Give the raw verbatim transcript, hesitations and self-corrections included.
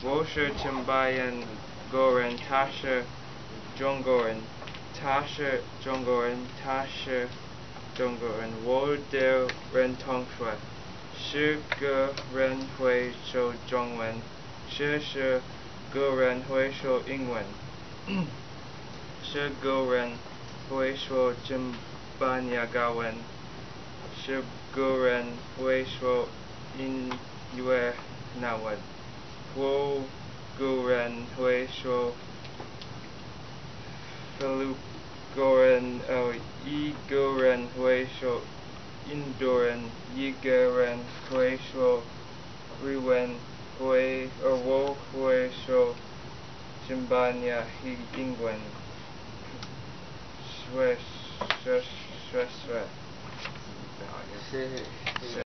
我是清白人国人，他是中国人，他是中国人，他是中国人。我的人同学是个人会说中文，是是个人会说英文，是个人会说西班牙文，是个人会说英越南文。我个人会说菲律宾人，呃，一个人会说印度人，一个人会说日文，会，呃，我会说西班牙英文，是是是是。 是。